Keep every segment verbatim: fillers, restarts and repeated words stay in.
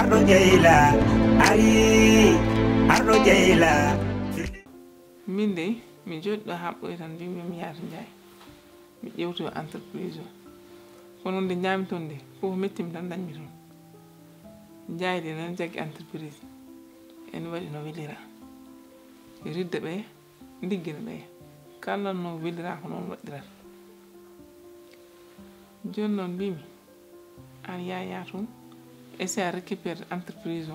Ardo Jeyla ari Ardo Jeyla min de mi joɗɗo haɓɓoy tan mbimi mi yaata Ndiaye mi ƴewto entreprise o kono nde ñaami toon nde fof mettimi tan dañmi toon Ndiaye de nan jaggi entreprise en waɗi no welira ridda ɓe ndiggina ɓe kala no welira ko noon waɗirata joni noon mbimi an yaya toon essaye a récupére entreprise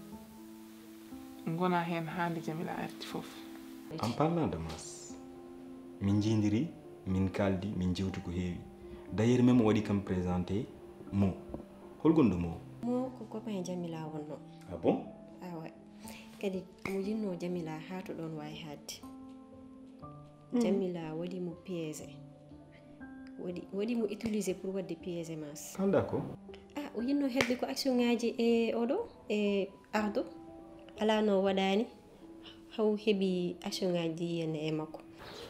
o gona hen hande Jamila arti fof. En parlant de Mass min jindiri min kaldi min jewti ko heewi d'ailleurs même waɗi kam présenté Mo holgonɗo Mo Mo ko copain Jamila wonno. Ah bon? Ah ouais. Kadi mo jinno Jamila ha to ɗon wawi hadde. Jamila waɗi mo piégé waɗi waɗi mo utiliser pour wadde piégé Mass. Ah d'accord. Ah o yinno hedde ko action ngaji e oɗo e Ardo ala no waɗani haw heɓi action ngaji yen e makko.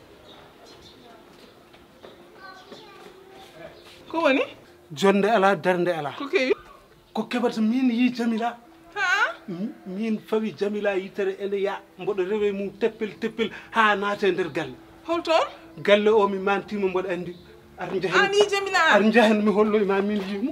Ko woni? Jonde ala darnde ala. Ko kewi? Ko keɓata min yi Jamila. Ha? Min fawi Jamila yitere ene ya mboɗo rewe mum teppel teppel ha naate nder galle. Holton? Galle o mi mantimo mboɗo andi. Ar jahen. Ani Jamila. Ar jahen mi hollo ma min yimo.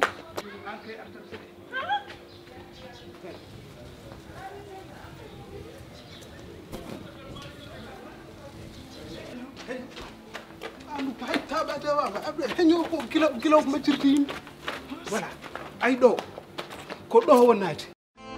Voilà ay ɗo ko ɗo wonnaade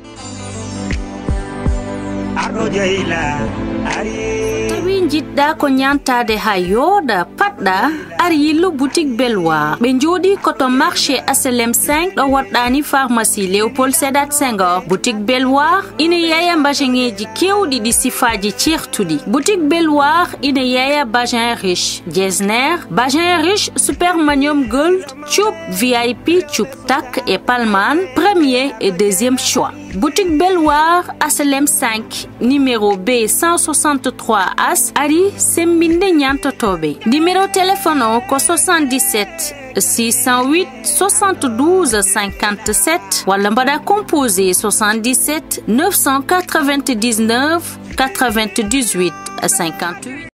Ardo Jeyla ari tawi jiɗɗa ko ñantade ha yooɗa paɗɗa ar yillu boutique Belloir ɓe jooɗi koto marché H L M cinq ɗo woɗɗani pharmacie Léopold Sédar Senghor. Boutique Belloir ina yeeya mbajeŋeji kewɗi ɗi sifaji certuɗi. Boutique Belloir ina yeeya bagin riche Getzner, bagin riche Supermanium Gold, Cuup V I P, Cuup Tak et Palman premier et deuxième choix. Boutique Belloir H L M cinq numéro B cent soixante-trois As ari sembinde ñantotoɓe. Numéro téléphone o ko soixante-dix-sept six cent huit soixante-douze cinquante-sept walla mbaɗa composé soixante-dix-sept neuf cent quatre-vingt-dix-neuf quatre-vingt-dix-huit cinquante-huit.